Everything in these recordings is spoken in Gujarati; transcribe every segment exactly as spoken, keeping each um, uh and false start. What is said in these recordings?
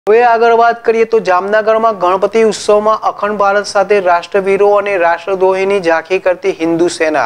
હવે આગળ વાત કરીએ તો જામનગરમાં ગણપતિ ઉત્સવમાં અખંડ ભારત સાથે રાષ્ટ્રવીરો અને રાષ્ટ્રદ્રોહીની ઝાંખી કરતી હિન્દુ સેના।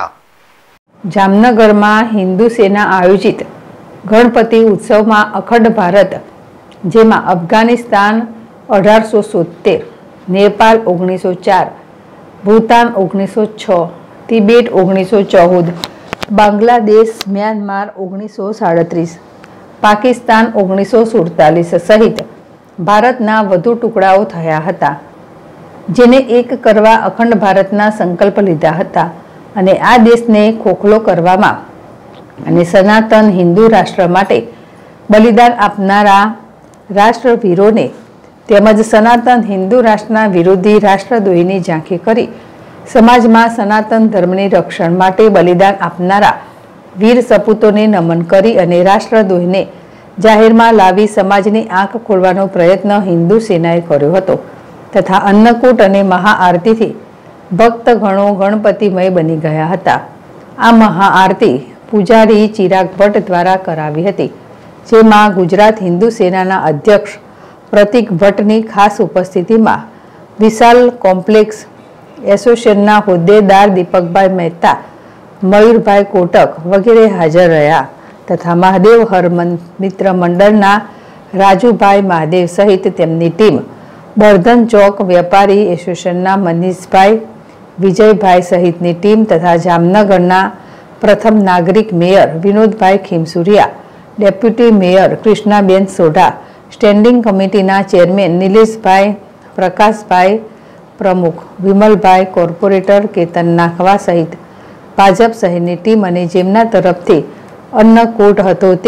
જામનગરમાં હિન્દુ સેના આયોજિત ગણપતિ ઉત્સવમાં અખંડ ભારત, જેમાં અફઘાનિસ્તાન અઢારસો સોતેર, નેપાળ ઓગણીસો ચાર, ભૂતાન ઓગણીસો છ, તિબેટ ઓગણીસો ચૌદ, બાંગ્લાદેશ મ્યાનમાર ઓગણીસો સાડત્રીસ, પાકિસ્તાન ઓગણીસો સુડતાલીસ સહિત ભારતના વધુ ટુકડાઓ થયા હતા, જેને એક કરવા અખંડ ભારતના સંકલ્પ લીધા હતા અને આ દેશને ખોખલો કરવામાં અને સનાતન હિન્દુ રાષ્ટ્ર માટે બલિદાન આપનારા રાષ્ટ્રવીરોને તેમજ સનાતન હિન્દુ રાષ્ટ્રના વિરોધી રાષ્ટ્રદ્રોહીની ઝાંખી કરી સમાજમાં સનાતન ધર્મની રક્ષણ માટે બલિદાન આપનારા વીર સપૂતોને નમન કરી અને રાષ્ટ્રદ્રોહીને જાહેરમાં લાવી સમાજની આંખ ખોલવાનો પ્રયત્ન હિન્દુ સેનાએ કર્યો હતો તથા અન્નકૂટ અને મહાઆરતીથી ભક્તગણો ગણપતિમય બની ગયા હતા। આ મહાઆરતી પૂજારી ચિરાગ ભટ્ટ દ્વારા કરાવી હતી, જેમાં ગુજરાત હિન્દુ સેનાના અધ્યક્ષ પ્રતિક ભટ્ટની ખાસ ઉપસ્થિતિમાં વિશાલ કોમ્પ્લેક્સ એસોસિએશનના હોદ્દેદાર દીપકભાઈ મહેતા, મયુરભાઈ કોટક વગેરે હાજર રહ્યા તથા મહાદેવ હર મિત્ર મંડળના રાજુભાઈ મહાદેવ સહિત તેમની ટીમ, બર્ધન ચોક વેપારી એસોસિએશનના મનીષભાઈ, વિજયભાઈ સહિતની ટીમ તથા જામનગરના પ્રથમ નાગરિક mayor Vinodbhai Khimsuriya, deputy mayor Krishnaben Sodha, standing કમિટીના ચેરમેન નિલેશભાઈ, પ્રકાશભાઈ પ્રમુખ, વિમલભાઈ, કોર્પોરેટર કેતન નાખવા સહિત ભાજપ શહેરની ટીમ અને જેમના તરફથી અન્નકૂટ હતો તે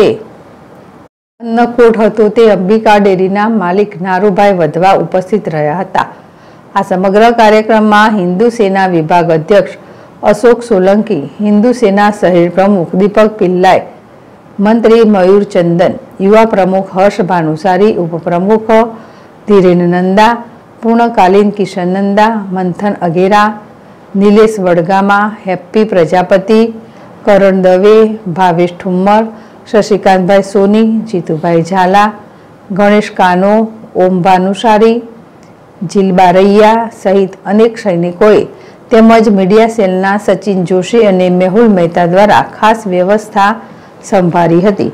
અન્નકૂટ હતો તે અંબિકા ડેરીના માલિક નારુભાઈ વધવા ઉપસ્થિત રહ્યા હતા। આ સમગ્ર કાર્યક્રમમાં હિન્દુ સેના વિભાગ અધ્યક્ષ અશોક સોલંકી, હિન્દુ સેના શહેર પ્રમુખ દીપક પિલ્લાઈ, મંત્રી મયુર ચંદન, યુવા પ્રમુખ હર્ષ ભાનુશારી, ઉપપ્રમુખ ધીરેન નંદા, પૂર્ણકાલીન કિશન નંદા, મંથન અગેરા, નિલેશ વડગામા, હેપ્પી પ્રજાપતિ, કરણ દવે, ભાવેશ ઠુમ્મર, શશિકાંતભાઈ સોની, જીતુભાઈ ઝાલા, ગણેશ કાનો, ઓમ ભાનુશારી, જીલ બારૈયા સહિત અનેક સૈનિકોએ તેમજ મીડિયા સેલના સચિન જોશી અને મેહુલ મહેતા દ્વારા ખાસ વ્યવસ્થા સંભાળી હતી।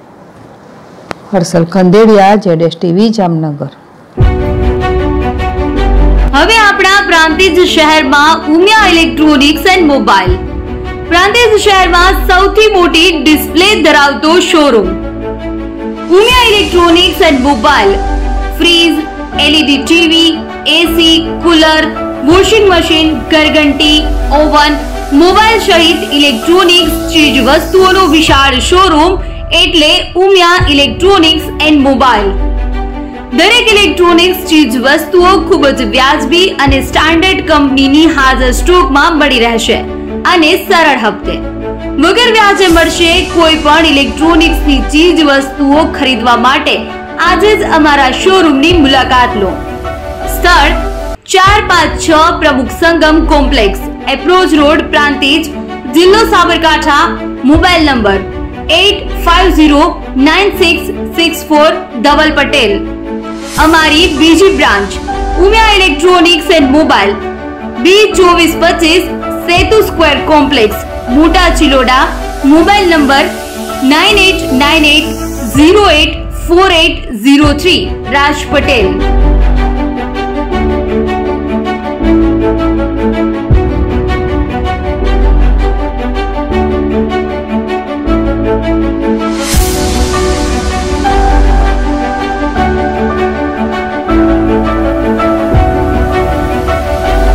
હર્ષલ ખંડેરિયા, જેડેશ ટીવી, જામનગર। હવે આપણા પ્રાંતિજ શહેરમાં Umiya electronics and mobile Prantij શહેરમાં સૌથી મોટી ડિસ્પ્લે ધરાવતો showroom Umiya electronics and mobile fridge, LED TV, AC, cooler, washing machine, ઘરઘંટી, ઓવન, મોબાઈલ સહિત ઇલેક્ટ્રોનિક્સ ચીજ વસ્તુઓનો વિશાળ શોરૂમ એટલે ઉમિયા ઇલેક્ટ્રોનિક્સ એન્ડ મોબાઈલ। દરેક ઇલેક્ટ્રોનિક્સ ચીજ વસ્તુઓ ખૂબ જ વ્યાજબી અને સ્ટાન્ડર્ડ કંપનીની હાજર સ્ટોકમાં મળી રહેશે અને સરળ હપ્તે વગર વ્યાજે મળશે। કોઈ પણ ઇલેક્ટ્રોનિક્સની ચીજ વસ્તુઓ ખરીદવા માટે આજે જ અમારા શોરૂમની મુલાકાત લો। સ્થળ ચાર પાંચ છ Pramukh Sangam complex, approach road, Prantij, જિલ્લો Sabarkantha. Mobile number eight five zero nine six six four Dhaval Patel. અમારી બીજી branch Umiya electronics and mobile B ચોવીસ પચીસ સેતુ સ્ક્વેર કોમ્પ્લેક્સ, મોટા Chiloda. Mobile number nine eight nine eight zero eight four eight zero three, Raj Patel.